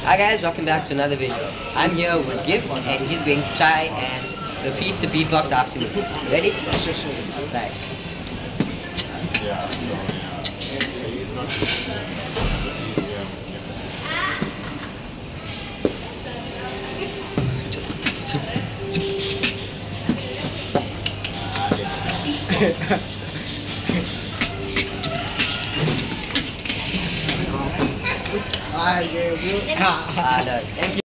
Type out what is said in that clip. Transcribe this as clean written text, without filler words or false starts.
Hi guys, welcome back to another video. I'm here with Gift and he's going to try and repeat the beatbox after me. Ready? Sure. Right. Alright, yeah, Thank you.